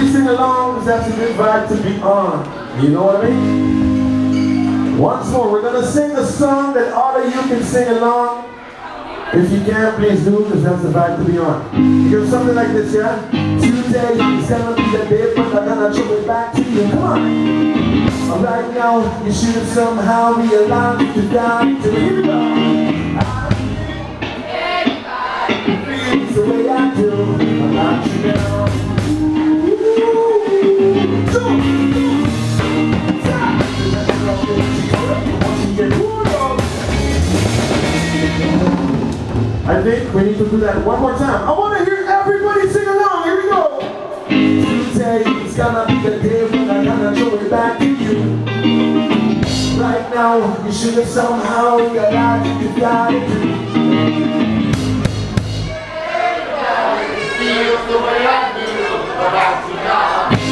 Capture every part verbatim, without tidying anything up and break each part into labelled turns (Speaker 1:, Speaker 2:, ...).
Speaker 1: sing along because that's a good vibe to be on. You know what I mean? Once more, we're going to sing a song that all of you can sing along. If you can, please do, because that's the vibe to be on. You hear something like this, yeah? Today is gonna be the day, but I'm gonna throw it back to you. Come on! Right now, you should somehow realize to die to you. I feel the way I do about you now. I think we need to do that one more time. I want to hear everybody sing along. Here we go. Today is gonna be the day when I'm gonna throw it back to you. Right now, you should have somehow realized you got it. Everybody feels the way I do about you now.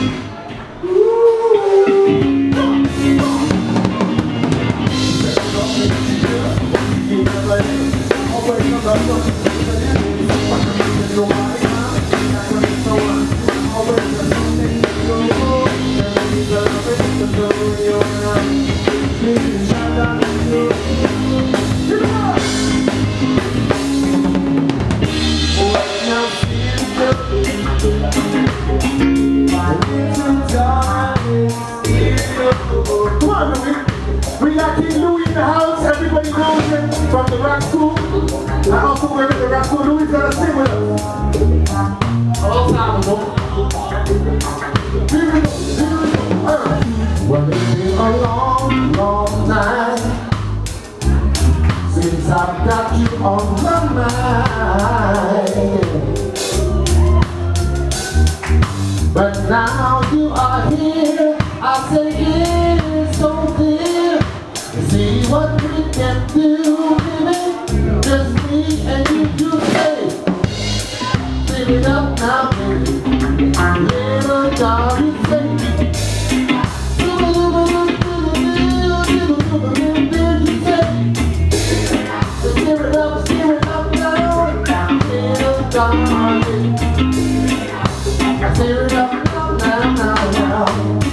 Speaker 1: Come on, Louis. We got King Louis in the house. Everybody knows him from the rock school. I also work at the rock school. Louis gotta sing with us. All time ago. Here we go. Here we go. Right. Well, it's been a long, long time since I've got you on my mind. But now you are here. I say it is so clear. See what we can do, baby. Just me and you, you say. Sing it up now, baby. Little dog, you say. Stir it up, stir it up now. Little darling. Stir it up now, now, now, now.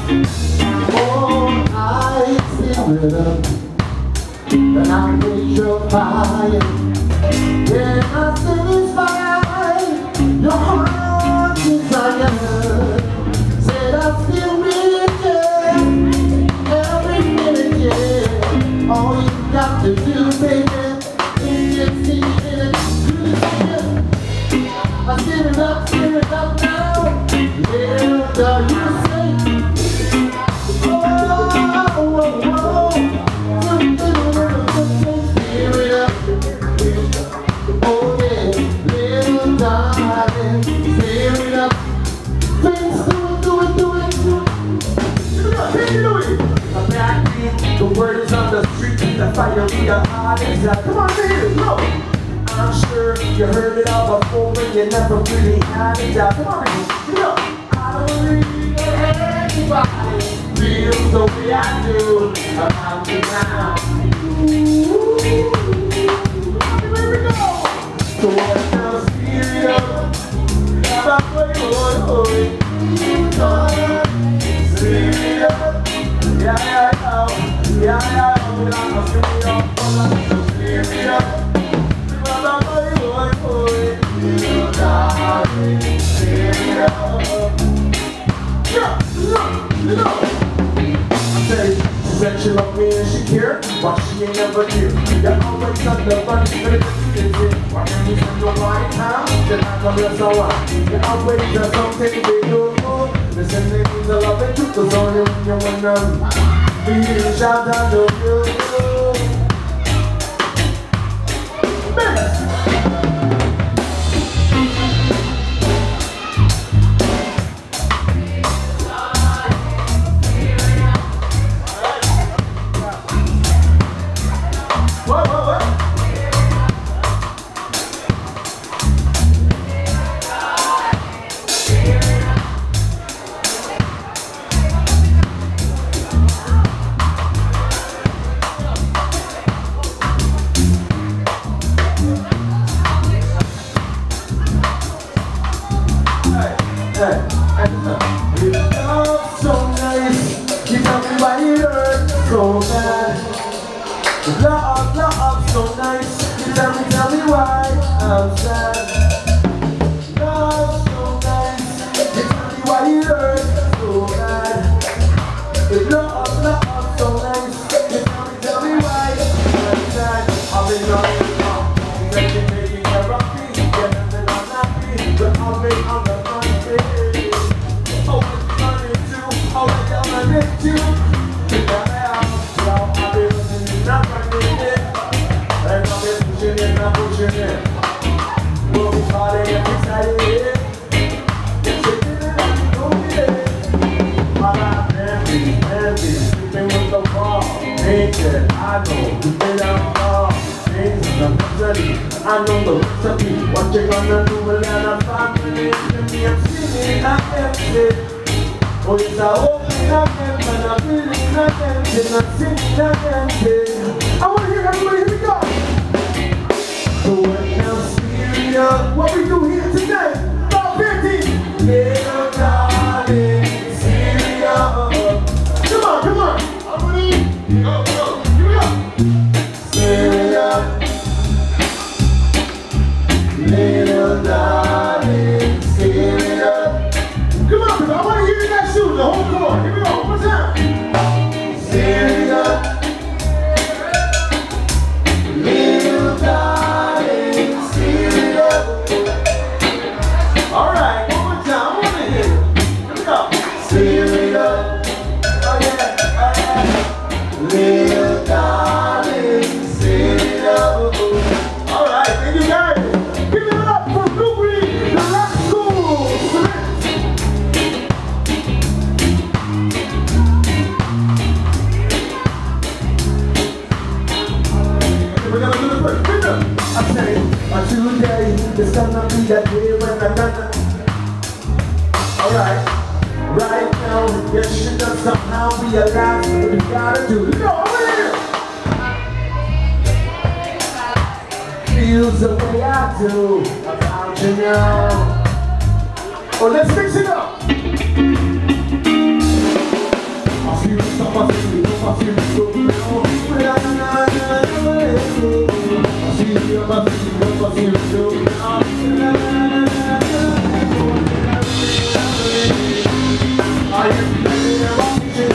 Speaker 1: Then I'll make your fire. Then I'll satisfy your heart desire. Said I'll still with you every minute, yeah. All you got to do, baby, is just see it and do it. I stir it up, stir it up now. Little dog, you say. Oh, oh, oh, oh. The word is on the street, the fire be the hottest. Come on, baby, go! I'm sure you heard it all before, but you never really had it. Come on, baby, go! I don't really get anybody feels the way I do about you now. Ooh, here we go! So what else here you go? About what you're doing. Yeah, yeah, yeah. Yeah, yeah, we're gonna sing it up, hear me up. Remember my boy, boy, little darling, hear me up. Yeah, look, look. I say, she said she loved me and she cared, but she ain't never here. You're always on the run, but it's easy. Why can't you spend your right time? Then I come here so on. You're always just something to do. Listen, they need the love and truth, cause only when you're with them. We need to shout down to you. What, what, what? outside. Love so nice. You tell me why you hurt so bad. If love, love so nice. You tell me, tell me why. Outside, I've been running up. You said you're taking care of me. You're nothing unhappy. But I've been on the front page. Oh, what you running to? Oh, what you running to? You got me out. Now I've been listening, not running in. And I've been pushing in, I'm pushing in. We'll be partying and excited. It's shaking it up, you know it. My life, memories, memories. Sleeping with the ball. Naked, I know. You stay down far. Things in the misery. I know the recipe. What you gonna do when I'm family? To me, I'm singing, I can't say. Oh, it's a open up and I'm feeling nothing. And I'm singing, I can't say. I wanna hear everybody, here we go. So what now, Syria? What we do here today? About fifty. Little darling, Syria. Come on, come on. I'm ready. Go, go. Here we go. Syria. Little darling, Syria. Come on, people. I want to hear you guys shoot the whole floor. Here we go. One more time. Syria. Little darling, Syria. All right, one more time. I want to hear you. Here we go. Syria. Oh yeah, oh yeah. Little darling, Syria. All right, thank you guys. Give it up for Blue Green, the rock school. We're gonna do the first. I say, on today, it's gonna be that day when I'm gonna. All right, right now, you should have somehow realized what you gotta do. You know, over here. Feels the way I do about you now. Oh, let's fix it up. I feel it, I feel it, I feel it so now. I feel it, I feel it, I feel it so now. I am ready to rock it.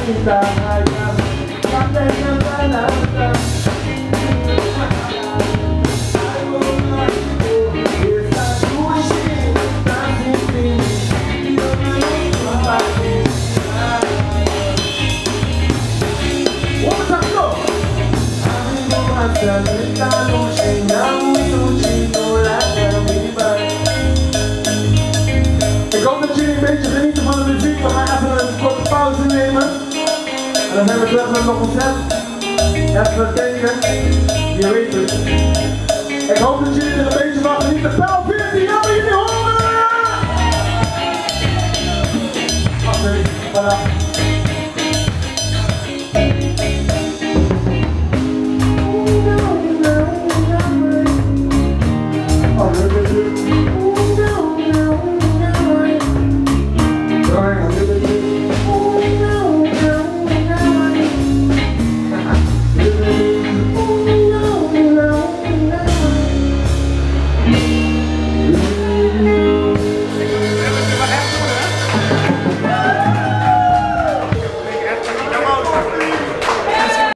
Speaker 1: Ik hoop dat jullie een beetje genieten van de muziek. We gaan even een korte pauze nemen. En dan zijn we terug met nog een set. Even denken. Je weet het. Ik hoop dat jullie er een beetje van genieten. Paal veertien, laten jullie horen! Oké, voilà.